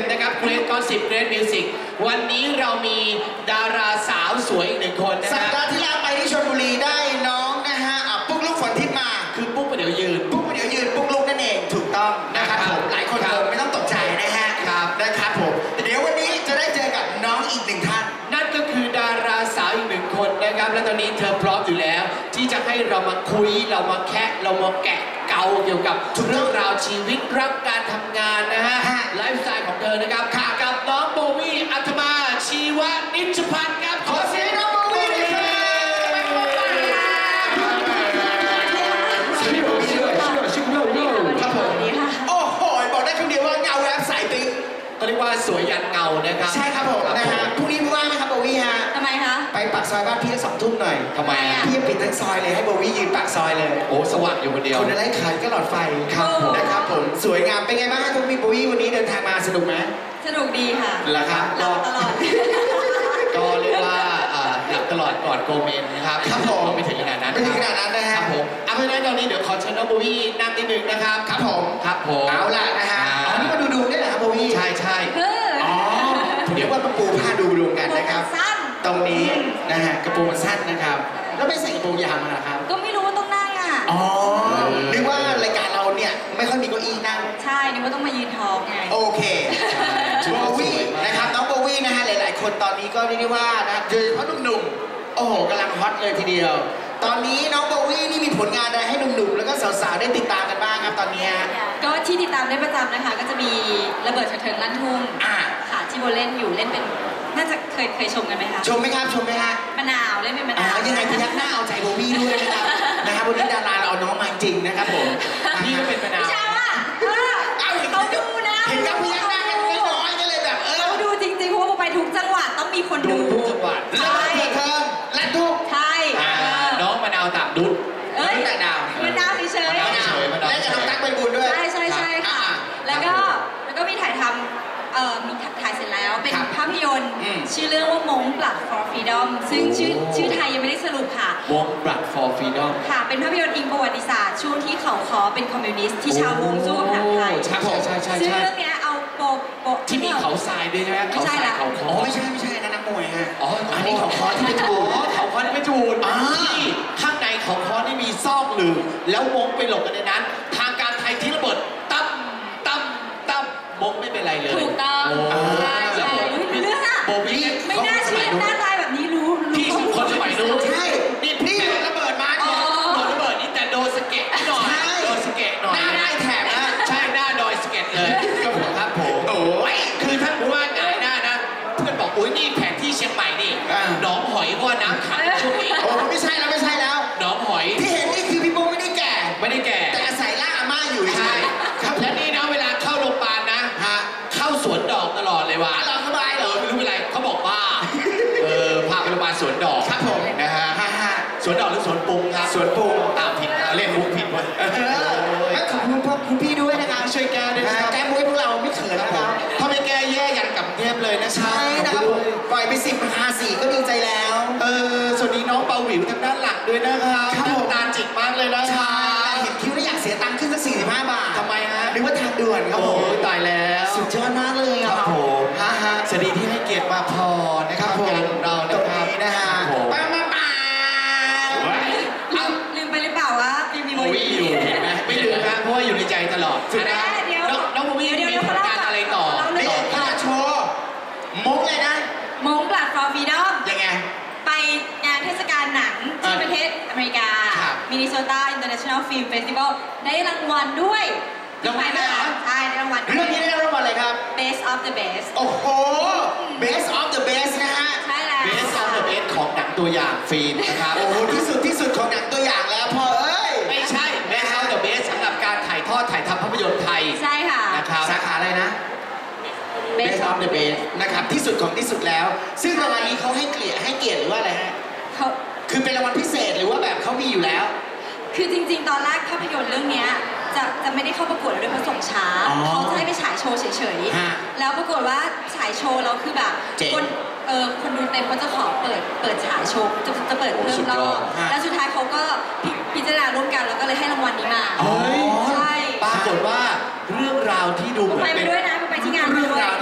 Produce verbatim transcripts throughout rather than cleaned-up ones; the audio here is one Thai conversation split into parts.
นะครับเกรดก็สิบเกรดมิวสิกวันนี้เรามีดาราสาวสวยอีกหนึ่งคนนะสัปฮะดาห์ที่แล้วไปที่ชลบุรีได้น้องนะฮะอ่ะปุ๊กลุกฝนทิพย์มาคือปุ๊บประเดี๋ยวยืนปุ๊กเดี๋ยวยืนปุ๊กลุกนั่นเองถูกต้องนะครับนะครับผมหลายคนครับงงไม่ต้องตกใจนะฮะครับนะครับผมเดี๋ยววันนี้จะได้เจอกับน้องอีกหนึ่งท่านนั่นก็คือดาราสาวอีกหนึ่งคนนะครับ และตอนนี้เธอพร้อมอยู่แล้ว ที่จะให้เรามาคุยเรามาแคะเรามาแกะเกาเกี่ยวกับเรื่องราวชีวิตรักการทำงานนะฮะฮะไลฟ์สไตล์ของเธอนะครับกับน้องโบวี่อัธมาชีวนิชพันธ์ครับขอเสียงน้องโบวี่หน่อยครับชื่อโบวี่ด้วยชื่อโบวี่ครับผมโอ้โหบอกได้คำเดียวว่าเงาแรปสายปิ๊งก็เรียกว่าสวยยันเงานะครับใช่ครับผมนะฮะพรุ่งนี้ว่างไหมครับโบวี่ฮะทำไมคะไปปากซอยบ้านพี่สักสองทุ่มหน่อยทำไมอ่ะพี่จะปิดทั้งซอยเลยให้โบวี่ยืนปากซอยเลยโอ้สว่างอยู่คนเดียวคนอะไรขายก็หลอดไฟครับผมนะครับผมสวยงามเป็นไงบ้างครับคุณพี่โบวี่วันนี้เดินทางมาสนุกไหมสนุกดีค่ะเหรอครับหลับตลอดก็เรียกว่าอ่าหลับตลอดก่อนโกเมนนะครับครับผมไม่ถึงขนาดนั้นไม่ถึงขนาดนั้นนะคฮะรับผมเอาเพราะฉะนั้นตอนนี้เดี๋ยวขอเชิญน้องโบวี่นั่งนิดนึงนะครับครับผมครับผมเอาล่ะนะฮะอ่าอ๋อนี่มาดูดูได้เหรอครับโบวี่ใช่ใช่เอออ๋อเดี๋ยวว่ามาปูผ้าดูดูกันนะครับสั้นตรงนี้นะฮะกระโปรงมันสั้นนะครับ แล้วไม่ใส่กระโปรงยาวมาเหรอครับก็ไม่รู้ว่าต้องนั่งอ่ะอ๋อนึกว่ารายการเราเนี่ยไม่ค่อยมีเก้าอี้นั่งใช่นึกว่าต้องมายืนทอล์กไงโอเคโบวี่นะครับน้องโบวี่นะฮะหลาย ๆ คนตอนนี้ก็เรียกได้ว่านะโดยเฉพาะหนุ่มๆโอ้โหกำลังฮอตเลยทีเดียว ตอนนี้น้องโบวี่นี่มีผลงานอะไรให้หนุ่มๆแล้วก็สาวๆได้ติดตามกันบ้างครับตอนเนี้ยก็ที่ติดตามได้ประจำนะคะ ก็จะมีระเบิดเถิดเทิงลั่นทุ่งอ่าค่ะที่โบเล่นอยู่เล่นเป็นน่าจะเคยเคยชมกันไหมคะชมไหมครับชมไหมฮะมะนาวเล่นเป็นมะอ่านาวยังไงพยักหน้าเอาใจโบวี่ด้วยนะครับนะครับวันนี้ดาราเราเอาน้องมาจริงนะครับผมนี่ก็เป็นมะนาวพี่ชาว่ะเออเอ้าเห็นเขาดูนะเห็นกับพยักหน้ากันน้อยๆก็เลยแบบเออเขาดูจริงๆเพราะว่าโบไปทุกจังหวัดต้องมีคนดูดูทุกจังหวัดแล้วเปิดเทอมและทุกใช่อ่าเออน้องมะนาวต่างดุดเอ้ยแต่ดาวมะนาวเฉยมะนาวๆเฉยๆมะนาวและกับน้องตั๊กใบบุญด้วยใช่ใช่ใช่ค่ะอ่าแล้วก็แล้วก็มีถ่ายทำเอ่อมีถ่ายเสร็จแล้ว เป็นครับภาพยนตร์อืมชื่อเรื่องว่ามงปลัด for freedom ซึ่งชื่อชื่อไทยยังไม่ได้สรุปค่ะวง Blood for Freedom ค่ะ เป็นภาพยนตร์อิงประวัติศาสตร์ช่วงที่เขาคอเป็นคอมมิวนิสต์ที่ชาวมงสู้กับทหารไทยใช่ใช่ใช่ซึ่งใช่เรื่องเนี้ยเอาโปะโปะที่มีเขาทรายด้วยใช่ไหมไม่เขาใช่ทรายละเขาคอ๋ออไม่ใช่ไม่ใช่นะนักมวยฮะอ๋ออันนี้ของคอที่เพชรบูรณ์อ๋อเขาคอที่เพชรบูรณ์อ่าที่ข้างในเขาคอนี่มีซอกหลืบแล้วมงไปหลบกันในนั้น ทางการไทยที่ระเบิดตั้มตั้มตั้มมงไม่เป็นไรเลยถูกต้องโอ้ใช่ใช่อุ๊ยรู้เรื่องอะโบวี่ไม่น่าเชื่อหน้าตายแบบนี้รู้รู้พี่คนสมัยนู้นใช่นี่พี่ระเบิดมาอ๋เนี่ยอโดนระเบิดนี่แต่โดนสะเก็ตนิดหน่อยใช่โดนสะเก็ตหน่อยหน้าได้แถบนะใช่หน้าดอยสะเก็ตเลยครับผมครับผมโอ้ยคือท่านผู้ว่าหงายหน้านะ เพื่อนบอกอุ้ยนี่แผนที่เชียงใหม่นี่อ่าหนองหอยเพราะว่าน้ำขังช่วงนี้โอ้ไม่ใช่แล้วไม่ใช่แล้วหนองหอยที่เห็นนี่คือพี่โบไม่ได้แก่ไม่ได้แก่แต่อาศัยล่างอาม่าอยู่ใช่ครับและนี่นะเวลาเข้าโรงพยาบาลนะฮะเข้าสวนดอกตลอดเลยว่ะเราสบายเหรเอออไม่รู้เป็นไรเขาบอกว่าเออพาไปโรงพยาบาลสวนดอกครับผมนะฮะฮ่าฮ่าสวนดอกหรือสวนปรุงครับสวนปรุงตามผิดเอาเล่นมุกผิดว่ะเออขอบคุณพ่อคุณพี่ด้วยนะครับช่วยแก้ด้วยนะครับแก้มุ้ยพวกเราไม่เขินนะครับถ้าไม่แก้แย่ยันกลับกรุงเทพเลยนะใช่นะครับผมปล่อยไปสิบราคาสี่ก็ดีใจแล้วเออสวัสดีน้องเปาหวิวทางด้านหลังด้วยนะครับครับผมตาจิกมากเลยนะใช่เห็นคิ้วแล้วอยากเสียตังค์ขึ้นสักสี่สิบห้าบาททำไมฮะหรือว่าทางด่วนครับโอ้ผมยตายแล้วสุดยอดมากเลยครับผมฮ่าฮ่าสวัสดีที่ให้เกียรติมาพอนะคครัรับบ ผมงานของเราตนะรงครับนี้นะฮะครับผมป้ามาป้าลืมลืมไปหรือเปล่าว่ายังมีโมโอ้ยอยู่เห็นไหมไม่ลืมนะเพราะว่าอยู่ในใจตลอดแม่เดี๋ยวน้องน้องโบวี่เดี๋ยวมีเดี๋ยวผลงานอะไรต่อเราเล่นี่นขนาดโชว์มุกเลยนะมงปลัด for freedom ยังไงไปงานเทศกาลหนังที่ประเทศอเมริกาครับมินนิโซตา International Film Festival ได้รางวัลด้วยรางวัลด้วยเหรอใช่ได้รางวัลด้เรื่วอย งนี้ได้รับรางวัลอะไรครับ Best of the Best โอ้โห best of the best นะฮะใช่แล้วเบสออฟเดอะเบสของหนังตัวอย่างฟิล์มนะครับโอ้โห ที่สุดที่สุดของหนังตัวอย่างแล้วพ่อเอ้ยไม่ใช่เบสออฟเดอะเบสสำหรับการถ่ายทอดถ่ายทำภาพยนตร์ไทยใช่ค่ะนะครับสาขาอะไรนะ Best of the Best นะครับ ที่สุดของที่สุดแล้ว ซึ่งรางวัลนี้เขาให้เกียรติให้เกียรติหรือว่าอะไรฮะเขาคือเป็นรางวัลพิเศษหรือว่าแบบเขามีอยู่แล้วคือจริงๆ ตอนแรกภาพยนตร์เรื่องเนี้ยจะจะไม่ได้เข้าประกวดแล้วด้วยเพราะส่งช้าอ๋อเขาจะให้ไปฉายโชว์เฉยฮะๆ แล้วปรากฏว่าฉายโชว์แล้วคือแบบเจ๋งคนเออคนดูเต็มเขาจะขอเปิดเปิดฉายโชว์จะจะเปิดเพิ่สุมดรยออดบฮะแล้วสุดท้ายเขาก็พิพิจารณาร่วมกันแล้วก็เลยให้รางวัลนี้มาเฮ้ยใช่ปรากฏว่าเรื่องราวที่ดูเหมือนไปเป็นด้วยนะไปที่งานเรื่องด้วยราวที่เหมือน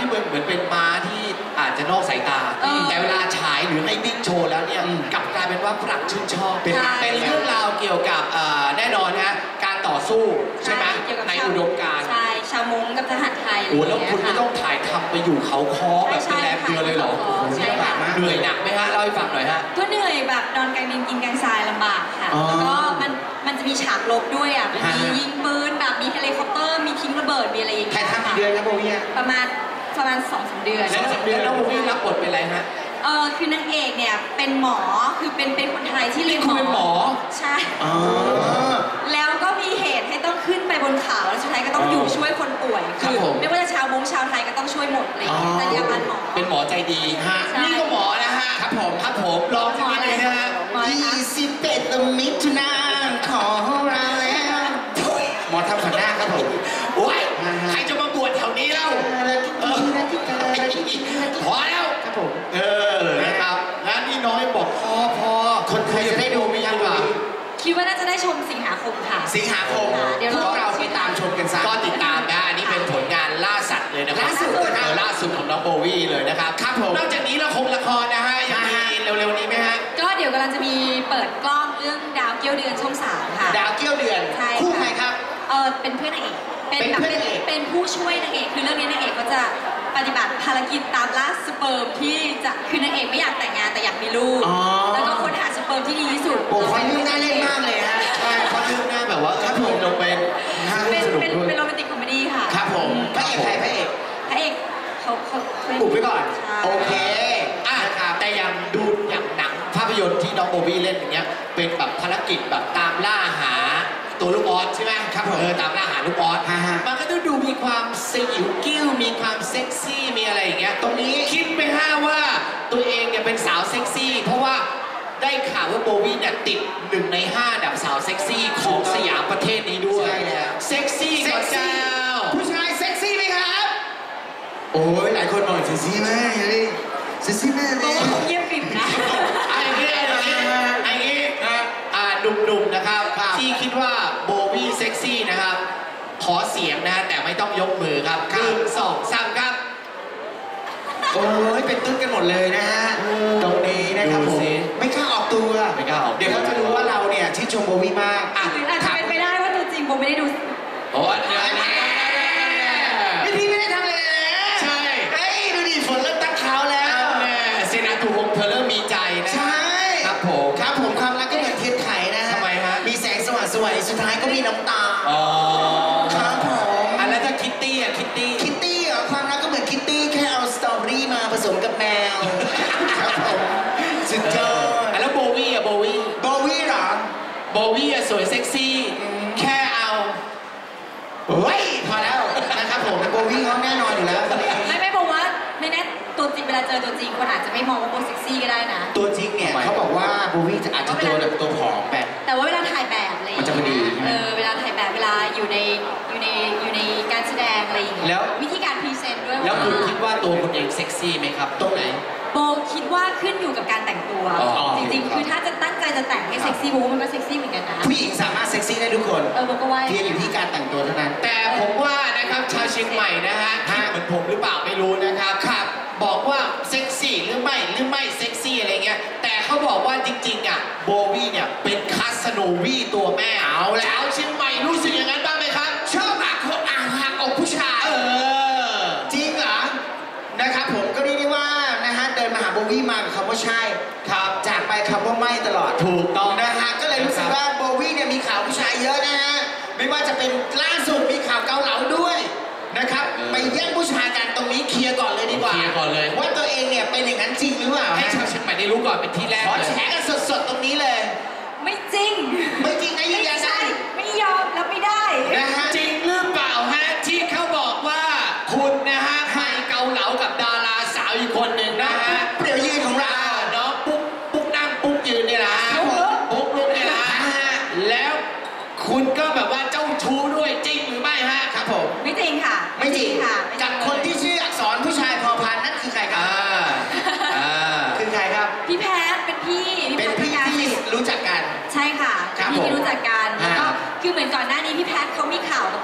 เป็นม้าที่อาจจะนอกสายตาเออแต่เวลาฉายหรือให้วิ่งโชว์แล้วเนี่ยอืมกลับกลายเป็นว่าฝรั่งชื่นชอบเป็นใช่เป็นเรื่องราวเกี่ยวกับเอ่อแน่นอนนะการต่อสู้ใช่ไหมเกี่ยวกับในชาวอุดมการณ์ใช่ ชาวมงกับทหารไทยโอ้แล้วคุณไม่ะรต้องถ่ายทำไปอยู่เขาคอแบบเป็นแรมเดือนเลยเหรอใช่ค่ะเหนื่อยหนักไหมฮะเล่าให้ฟังหน่อยฮะก็เหนื่อยแบบนอนกลางดินกินกลางทรายลำบากค่ะอ๋อแล้วก็มันมันจะมีฉากลบด้วยอ่ะมันมีฮะยิงปืนแบบมีเฮลิคอปเตอร์ มีทิ้งระเบิด มีอะไรอย่างถ่าเงี้ยยทำกี่เดือนครับโบวี่ประมาณประมาณสองสามเดือนแล้วสำเดือนน้องโบวี่รับบทเป็นอะไรฮะเออคือนางเอกเนี่ยเป็นหมอ คือเป็นเป็นคนไทยที่เรียนนี่คุณเป็นหมอใช่อ๋อแล้วก็มีเหตุให้ต้องขึ้นไปบนเขาแล้วสุดท้ายก็ต้องอยู่ช่วยคนป่วยครับผมไม่ว่าจะชาวมงชาวไทยก็ต้องช่วยหมดอะไรอย่างเลยอ๋อจรรยาบรรณหมอเป็นหมอใจดีฮะใช่นี่ก็หมอนะฮะครับผมครับผมลองสักนิดนึงนะฮะหมออะไรคะยี่สิบเอ็ดมิถุนายนของเราแล้วหมอทำขวัญหน้าครับผมโอ้ยใครจะมาบวชแถวนี้เล่าเออพอแล้วครับผมเออนะครับงั้นนี่น้อยบอกพอพอคนไทยจะได้ดูไหมยังวะคิดว่าน่าจะได้ชมสิงหาคมค่ะสิงหาคมเดี๋ยวพเราวกเราไปตามชมกันซะก็ติดตามนะอันนี้เป็นผลงานล่าสัตว์เลยนะครับล่าสุดเออล่าสุดของน้องโบวี่เลยนะครับครับผมนอกจากนี้ละครละครนะฮะยังมีเร็วๆนี้ไหมฮะก็เดี๋ยวกำลังจะมีเปิดกล้องเรื่องดาวเกี้ยวเดือนช่องสามค่ะดาวเกี้ยวเดือนใช่คู่ค่ะใครครับเออเป็นเพื่อนนางเอกเป็นแบบเพื่อนนางเอกเป็นผู้ช่วยนางเอก คือเรื่องนี้นางเอกก็จะปฏิบัติภารกิจตามล่าสเปิร์มที่จะคือนางเอกไม่อยากแต่งงานแต่อยากมีลูกอ๋อแล้วก็ค้นหาสเปิร์มที่ดีที่สุดโอ้ฟังเรื่องน่าเล่นมากเลยฮะใช่เพราะเรื่องหน้าแบบว่าครับผมลงเป็นเป็นสนุกเป็นด้วยเป็นโรแมนติกคอมเมดี้ค่ะครับผมพระเอกใครพระเอกพระเอกเขาเขาเขาอุบไว้ก่อนใช่โอเคอ่ะนะครับแต่อย่างดูอย่างหนังภาพยนตร์ที่น้องโบวี่เล่นอย่างเงี้ยเป็นแบบภารกิจแบบตามล่าหาตัวลูกออสใช่ไหมครับผมเออตามล่าหาลูกออสฮะฮะมันก็ต้องดูมีความสยิวกิ้วมีความเซ็กซี่มีอะไรอย่างเงี้ยตรงนี้คิดไหมฮะว่าตัวเองเนี่ยเป็นสาวเซ็กซี่ เพราะว่าได้ข่าวว่าโบวี่เนี่ยติดหนึ่งในห้าอันดับสาวเซ็กซี่ของสยามประเทศนี้ด้วยใช่แล้วเซ็กซี่กว่าเจ้าผู้ชายเซ็กซี่ไหมครับ โอ้ยหลายคนบอกเซ็กซี่มากเลยเซ็กซี่มากเพเลราะยว่าเขาเยี่ยมปิ่มนะไอ้เงี้ยไอ้เงี้ยไอ้เงี้ยอ่าหนุ่มๆนะครับ ที่คิดว่าโบวี่เซ็กซี่นะครับ ขอเสียงนะแต่ไม่ต้องยกมือครับหนึ่งสองสามครับโอ้ยเป็นตึ้งกันหมดเลยนะฮะ ตรงนี้นะครับดูผมสิไม่กล้าออกตัวไม่กล้าออกตัวเดี๋ยวเขาจะรู้ว่าเราเนี่ยชื่นชมโบวี่มากอ่ะหรืออาจจะเป็นไปได้ว่าตัวจริงโบไม่ได้ดูโอ้ยเนี่ยไม่พี่ไม่ได้ทำอะไรเลยนะใช่เฮ้ยดูดิฝนเริ่มตั้งเขาแล้วแม่เซนาตูฮงเธอเริ่มมีใจนะใช่ครับผมครับผมความรักก็เหมือนเทียนไขนะฮะทำไมฮะมีแสงสว่างสวยสุดท้ายก็มีน้ำตาอ๋อครับผมอันแล้วถ้าคิตตี้อ่ะคิตตี้คิตตี้เหรอความรักก็เหมือนคิตตี้แค่เอาสตรอเบอรี่มาผสมกับแมว ครับผมสุดยอดอ่ะแล้วโบวี่อ่ะโบวี่โบวี่เหรอโบวี่อ่ะสวยเซ็กซี่ แค่เอาเฮ้ยพอแล้วนะครับผมโบวี่เขาแน่นอนอยู่แล้วคนนี้ไม่ไม่บอกว่าไม่แน่ตัวจริงเวลาเจอตัวจริงคนอาจจะไม่มองว่าโบเซ็กซี่ก็ได้นะตัวจริงเนี่ยเขาบอกว่าโบวี่จะอาจจะตัวแบบตัวผอมแบบแต่ว่าเวลาถ่ายแบบอะไรอย่างมันจะพอดีเงี้ยเออเวลาถ่ายแบบเวลาอยู่ในอยู่ในอยู่ในการแสดงอะไรอย่างเงี้ยแล้ววิธีการพรีเซนต์ด้วยแล้วคุณาคิดว่าตัวคุณเองเซ็กซี่ไหมครับ ตรงไหนโบคิดว่าขึ้นอยู่กับการแต่งตัวอ๋อจริงๆ คือถ้าจะตั้งใจจะแต่งให้เซ็กซี่โบว่ามันก็เซ็กซี่เหมือนกันนะผู้หญิงสามารถเซ็กซี่ได้ทุกคนเออโบก็ว่าเพียงอยู่ที่การแต่งตัวเท่านั้นแต่ผมว่านะครับชาวเชียงใหม่นะฮะคิดเหมือนผมหรือเปล่าไม่รู้นะครับครับ บอกว่าเซ็กซี่หรือไม่หรือไม่เซ็กซี่อะไรเงี้ยแต่เขาบอกว่าจริงๆอ่ะโบวี่เนี่ยเป็นคาสโนวีตัวแม่เอาแล้วเชียงใหม่รู้สึกอย่างนั้นบ้างไหมครับชอบอักคนอ่างหักอกผู้ชายเออจริงเหรอ นะครับผมก็เรียกได้ว่านะฮะเดินมาหาโบวี่มากับคำว่าใช่ครับจากไปคำว่าไม่ตลอดถูกต้องนะฮะก็เลยรู้สึกว่าโบวี่เนี่ยมีข่าวผู้ชายเยอะนะฮะไม่ว่าจะเป็นล่าสุดมีข่าวเกาเหลาด้วยนะครับเออไปแย่งผู้ชายกันตรงนี้เคลียร์ก่อนเลยดีกว่าเคลียร์ก่อนเลยว่าตัวเองเนี่ยเป็นอย่างนั้นจริงหรือเปล่าให้ฮะชาวเชียงใหม่ได้รู้ก่อนเป็นที่แรกขอเลยแฉกันสดๆตรงนี้เลยไม่จริงไม่จริงนะยืไม่นยันใช่ได้ไม่ยอมรับไม่ได้นะฮะจริงหรือเปล่าฮะที่เขาบอกว่าคุณนะฮะไปเกาเหลากับดาราสาวอีกคนหนึ่งนะฮะเปลี่ยวยืนของเราอ่าน้องปุ๊กปุ๊กนั่งปุ๊กยืนเนี่ยนะครับผมปุ๊กลุกเนี่ยนะแล้วคุณก็แบบว่าเจ้าชู้ด้วยจริงหรือไม่ฮะครับผมไม่จริงค่ะไม่จริงค่ะกับคนที่ชื่ออักษรผู้ชายพอพานนั่นคือใครครัอ่าบอ่าคือใครครับพี่แพทเป็นพี่เป็นแพทพี่ย์ที่รู้จักกันใช่ค่ะครับพี่ผมที่รู้จักกันแล้วก็อ่าคือเหมือนก่อนหน้านี้พี่แพทเขามีข่าวกับ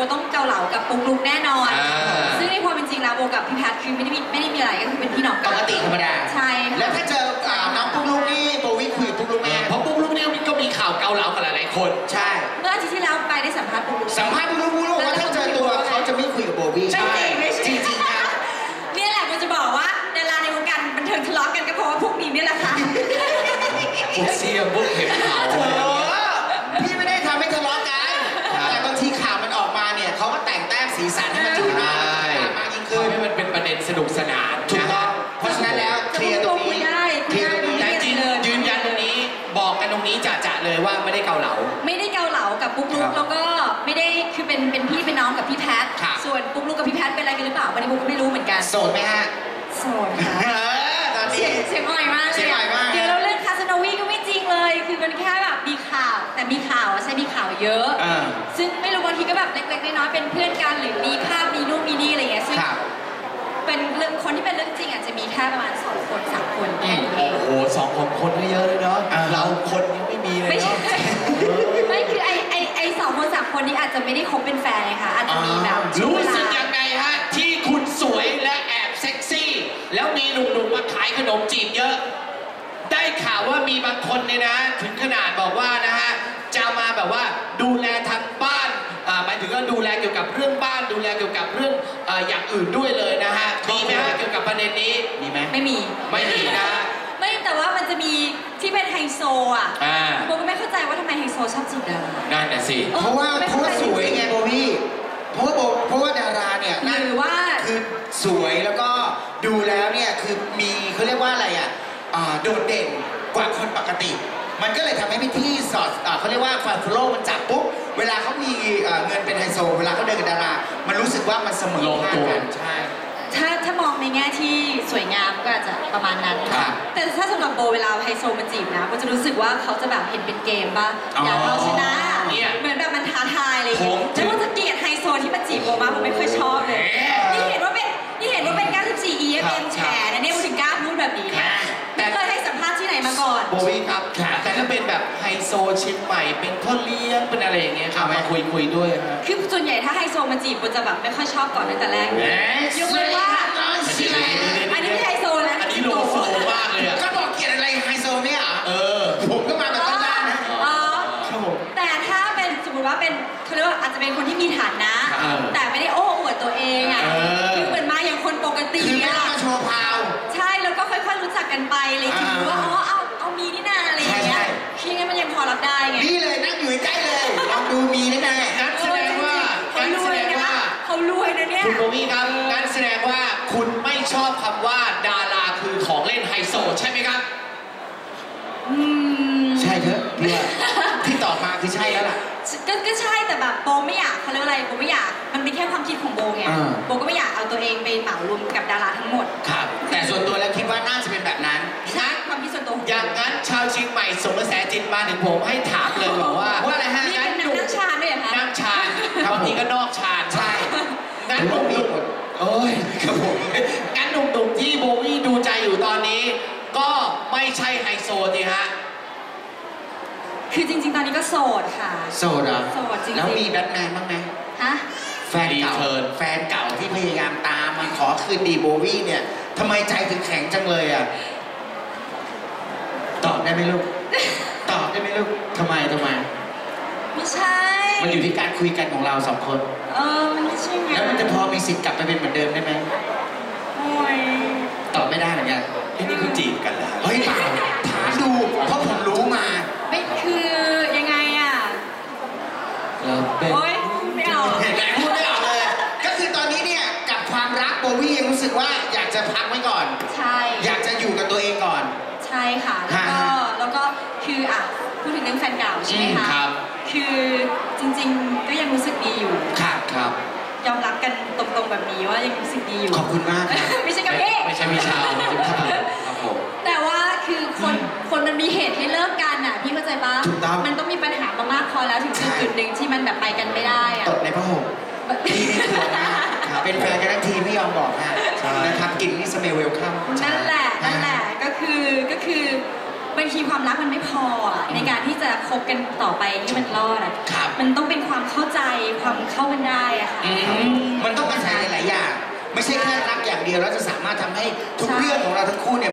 ต้องเกาเหลากับปุ๊กลุกแน่นอนอ่าซึ่งในความเป็นจริงแล้วโบกับพี่แพทคือไม่ได้มีไม่ได้มีอะไรก็คือเป็นพี่น้องปกันกติธรรมดาใช่ค่ะแล้วถ้าเจออ่าน้องปุ๊กลุกนี่โบวี่คุยกับปุ๊กลุกไหมเพราะปุ๊กลุกเนี่ยก็มีข่าวเกาเหลากับหลายๆคนใช่เมื่ออาทิตย์ที่แล้วไปได้สัมภาษณ์ปุ๊กลุกสัมภาษณ์ปุ๊กลุกปุ๊กลุกว่าถ้าเจอตัวเขาจะไม่คุยกับโบวี่ใช่ไม่ใช่จริงๆครับเนี่ยแหละโบจะบอกว่าดาราในวงการบันเทิงทะเลาะกันก็เพราะว่าพวกนี้เนี่ยแหละค่ะพวกเสียพวกเห็บเขาเออพี่ไม่ได้ทำให้ทะเลาะกันครับแต่บางทีข่าวมันออกมาเนี่ยเขาก็แต่งแต้มสีสันให้มันดูน่าติดตามมากยิ่งขึ้นให้มันเป็นประเด็นสนุกสนานถูกต้อง เพราะฉะนั้นแล้วเคลียร์ตรงคุยนี้ได้เคลียร์ตรงนี้แต่จริงยืนยันตรงนี้บอกกันตรงนี้จะๆเลยว่าไม่ได้เกาเหลาไม่ได้เกาเหลากับปุ๊กลุครักบแล้วก็ไม่ได้คือเป็นเป็นพี่เป็นน้องกับพี่แพทครับส่วนปุ๊กลุกกับพี่แพทเป็นอะไรกันหรือเปล่าวันนี้ปุ๊กก็ไม่รู้เหมือนกันโสดไหมฮะโสดค่ะเออตอนเสีนี้ยงเสียงอ่อยมากเลยเสียงอ่อยมากเดี๋ยวเราเรื่องคาสโนวีก็ไม่จริงเลย คือมันแค่แบบมีข่าว แต่มีข่าวอะใช่มีข่าวเยอะอ่าซึ่งไม่รู้บางทีก็แบบเล็กๆน้อยๆเป็นเพื่อนกันหรือมีภาพมีนู่นมีนี่อะไรเงี้ยซึ่งครับเป็นเรื่องคนที่เป็นเรื่องจริงอาจจะมีแค่ประมาณสองคนสามคนแค่นี้เองโอ้โหสองคนคนไม่เยอะเลยเนาะอ่าเราคนยังไม่มีเลยไม่ใช่เนาะไม่คือไอไอไอสองคนสามคนนี้อาจจะไม่ได้คบเป็นแฟนเลยค่ะอาจจะมีแบบรู้เวลาสึกยังไงฮะที่คุณสวยและแอบเซ็กซี่ แล้วมีหนุ่มๆมาขายขนมจีบเยอะ ได้ข่าวว่ามีบางคนเนี่ยนะ ถึงขนาดบอกว่านะฮะจะมาแบบว่าดูแลทางบ้านอ่าหมายถึงว่าดูแลเกี่ยวกับเรื่องบ้านดูแลเกี่ยวกับเรื่องอ่าอย่างอื่นด้วยเลยนะฮะมีไหมฮะเกี่ยวกับประเด็นนี้มีไหมไม่มีไม่มีนะฮะไม่แต่ว่ามันจะมีที่เป็นไฮโซอ่ะอ่าโบก็ไม่เข้าใจว่าทำไมไฮโซชอบจีบดารานั่นน่ะสิออเพราะว่าไม่เพข้ราะใจว่าสวยไงโบวี่เพราะว่าโบเพราะว่าดาราเนี่ยนั่นหรือว่าคือสวยแล้วก็ดูแล้วเนี่ยคือมีเขาเรียกว่าอะไรอ่ะอ่าโดดเด่นกว่าคนปกติ มันก็เลยทำให้พี่ที่สอดอ่าเขาเรียกว่าฟาฟโลมันจับปุ๊บเวลาเขามีอ่าเงินเป็นไฮโซ เวลาเขาเดินกับดารา มันรู้สึกว่ามันเสมอลงภาคตัวกันใช่ถ้าถ้ามองในแง่ที่สวยงามก็อาจจะประมาณนั้นครับแต่ถ้าสำหรับโบเวลาไฮโซมาจีบนะโบจะรู้สึกว่าเขาจะแบบเห็นเป็นเกมป่ะอ๋ออยากเอาชนะเนี่ยเหมือนแบบมันท้าทายอะไรอย่างผเงี้มยแล้วโบจะเกลียดไฮโซที่มาจีบโบมากโบไม่ค่อยชอบเลย นี่เห็นว่าเป็นนี่เห็นว่าเป็น เก้าสิบสี่ อี เอฟ เอ็ม แฉนะเนี่ยโบถึงกล้าพูดแบบนี้นะไม่เคยให้สัมภาษณ์ที่ไหนมาก่อนโบวี่ครับ แต่ถ้าเป็นแบบไฮโซเชียงใหม่ เป็นพ่อเลี้ยง เป็นอะไรอย่างเงี้ยครับเอาไหมมาคุยคุยด้วยฮะคือส่วนใหญ่ถ้าไฮโซมาจีบโบจะแบบไม่ค่อยชอบก่อนตั้งแต่แรกเลยยกเว้นว่า อันนี้ไม่ไฮโซแล้วอันนี้โลโซมากเลยอะก็บอกเกลียดอะไรไฮโซเนี่ยเหรอเออผมก็มาแบบบ้านๆนะอ๋อครับผมแต่ถ้าเป็นสมมติว่าเป็นเขาเรียกว่าอาจจะเป็นคนที่มีฐานะครับแต่ไม่ได้โอ้อวดตัวเองอ่ะเออคือเหมือนมาอย่างคนปกติคือไม่อ่ะต้องมาโชว์พาวใช่แล้วก็ค่อยๆรู้จักกันไปเลยถึงรู้ว่าอ๋อเอาเอามีนี่นาอะไรอย่างเงี้ยคืองั้นมันยังพอรับได้ไงนี่เลยนั่งอยู่ใกล้ๆเลยลองดูมีแน่งั้นแสดงว่าเขางั้นรแสวยดงนะว่าเขารวยนะเนี่ยคุณโบวี่ครับ งั้นแสดงว่าคุณไม่ชอบคำว่าดาราคือของเล่นไฮโซใช่ไหมครับอืมๆใช่เถอะพี่ว่าที่ตอบมาคือใช่แล้วล่ะก็ก็ใช่แต่แบบโบไม่อยากเขาเรียกว่าอะไรโบไม่อยากมันเป็นแค่ความคิดของโบไงอ่าโบก็ไม่อยากเอาตัวเองไปเหมารวมกับดาราทั้งหมดครับ แต่ส่วนตัวแล้วคิดว่าน่าจะเป็นแบบนั้นนะความคิดส่วนตัวของโบอย่างนั้นชาวเชียงใหม่ส่งกระแสจิตมาถึงผมให้ถามเลยบอกว่าว่าอะไรฮะนี่เป็นนักนั่งชาญด้วยเหรอคะนั่งชาญครับบางทีก็นอกชาญใช่งั้นหผมมีนุ่มหมดๆโอ้ยครับผมงั้นหนุ่มๆที่โบวี่ดูใจอยู่ตอนนี้ ก็ไม่ใช่ไฮโซสิฮะคือจริงๆ ตอนนี้ก็โสดค่ะโสดเหรอโสดจริงๆแล้วมีแบทแมนบ้างไหมฮะแฟนเก่ารีเทิร์นแฟนเก่าที่พยายามตามมาขอคืนดีโบวี่เนี่ยทำไมใจถึงแข็งจังเลยอ่ะ ตอบได้ไหมลูก ตอบได้ไหมลูกทำไมทำไมไม่ใช่มันอยู่ที่การคุยกันของเราสองคนเออ มันไม่ใช่ไงแล้วมันจะพอมีสิทธิ์กลับไปเป็นเหมือนเดิมได้ไหมโอ้ยตอบไม่ได้เหมือนกันไอ้นี่คือจีบกันเหรอเฮ้ยเปล่าถามดู เพราะผมรู้มาไม่คือยังไงอ่ะเราเป็นโอ้ยไม่เอาเห็นไหมพูดไม่ออกเลย ก็คือตอนนี้เนี่ยกับความรักโบวี่ยังรู้สึกว่าอยากจะพักไว้ก่อนใช่อยากจะอยู่กับตัวเองก่อนใช่ค่ะ แล้วก็ฮะแล้วก็คืออ่ะพูดถึงเรื่องแฟนเก่าใช่ไหมอืมคะครับคือจริงๆ ก็ยังรู้สึกดีอยู่ครับครับยอมรับกันตรงๆแบบนี้ว่ายังรู้สึกดีอยู่ขอบคุณมากครับไม่ใช่กับพี่ไม่ใช่มีชาวครับผมแต่ว่าคือคนคนมันมีเหตุให้เลิกกันอ่ะพี่เข้าใจปะถูกต้องมันต้องมีปัญหามากๆพอแล้วถึงจุดใช่จุดหนึ่งที่มันแบบไปกันไม่ได้อ่ะตดในผ้าห่มพี่นี่คือนะครับเป็นแฟนกันทั้งทีไม่ยอมบอกฮะใช่นะครับกลิ่นนี่สเมลเวลคัมนั่นแหละนั่นแหละก็คือก็คือบางทีความรักมันไม่พออ่ะในการที่จะคคบกันต่อไปที่มันรอดอะครับมันต้องเป็นความเข้าใจความเข้ากันได้อะค่ะอืมมันต้องอาศัยหลายๆอย่าง ไม่ใช่แค่รักอย่างเดียวแล้วจะสามารถทำให้ทุกเรื่องของเราทั้งคู่เนี่ย